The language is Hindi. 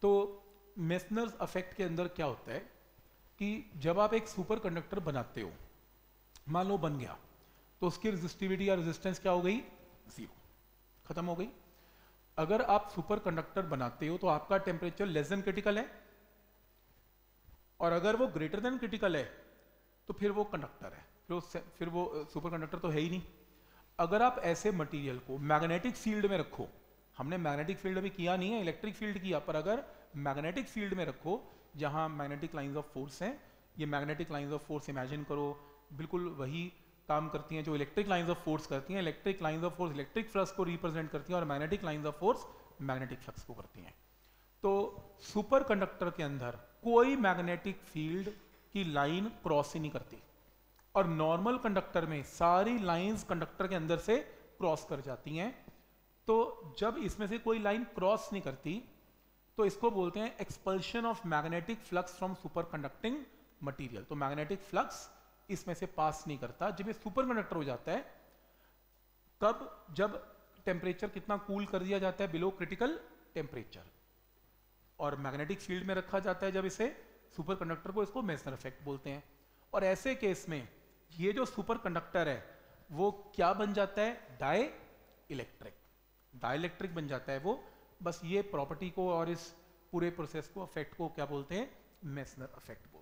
तो मेसनर्स अफेक्ट के अंदर क्या होता है कि जब आप एक सुपर कंडक्टर बनाते हो, मान लो बन गया, तो उसकी रेजिस्टिविटी या रेजिस्टेंस क्या हो गई? जीरो, खत्म हो गई। अगर आप सुपर कंडक्टर बनाते हो तो आपका टेम्परेचर लेस देन क्रिटिकल है, और अगर वो ग्रेटर देन क्रिटिकल है तो फिर वो कंडक्टर है, फिर वो सुपर कंडक्टर तो है ही नहीं। अगर आप ऐसे मटेरियल को मैग्नेटिक फील्ड में रखो, हमने मैग्नेटिक फील्ड अभी किया नहीं है, इलेक्ट्रिक फील्ड किया, पर अगर मैग्नेटिक फील्ड में रखो जहां मैग्नेटिक लाइंस ऑफ फोर्स हैं, ये magnetic lines of force imagine करो बिल्कुल वही काम करती हैं जो इलेक्ट्रिक लाइंस ऑफ फोर्स करती हैं। Electric lines of force electric flux को रिप्रेजेंट करती हैं और magnetic lines of force magnetic flux को करती हैं। तो सुपर कंडक्टर के अंदर कोई मैग्नेटिक फील्ड की लाइन क्रॉस ही नहीं करती, और नॉर्मल कंडक्टर में सारी लाइंस कंडक्टर के अंदर से क्रॉस कर जाती हैं। तो जब इसमें से कोई लाइन क्रॉस नहीं करती तो इसको बोलते हैं expulsion of magnetic flux from superconducting material. तो मैग्नेटिक फ्लक्स इसमें से पास नहीं करता। जब ये सुपर कंडक्टर हो जाता है कब? जब टेम्परेचर कितना कूल कर दिया जाता है, बिलो क्रिटिकल टेम्परेचर, और मैग्नेटिक फील्ड में रखा जाता है जब इसे सुपर कंडक्टर को, इसको मेसनर इफेक्ट बोलते हैं। और ऐसे केस में ये जो सुपर कंडक्टर है वो क्या बन जाता है? डाई इलेक्ट्रिक बन जाता है वो। बस ये प्रॉपर्टी को और इस पूरे प्रोसेस को, इफेक्ट को क्या बोलते हैं? Meissner effect.